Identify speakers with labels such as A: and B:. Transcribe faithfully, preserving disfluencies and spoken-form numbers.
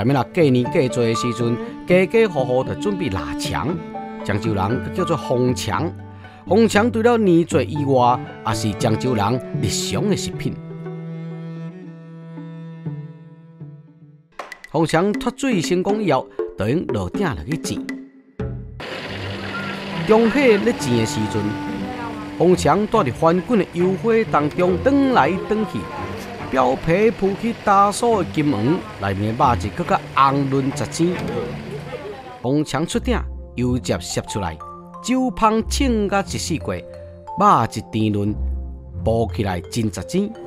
A: 下面啦，过年过节的时阵，家家户户就准备腊肠，漳州人叫做红肠。红肠除了年节以外，也是漳州人日常的食品。红肠脱水成功以后，就用落鼎落去煎。中火咧煎的时阵，红肠带伫翻滚的油火当中转来转去，表皮铺起大酥的金黄，内面的肉质更加红润杂鲜。红肠出鼎，油汁摄出来，酒香沁甲一四过，肉质甜润，煲起来真杂鲜。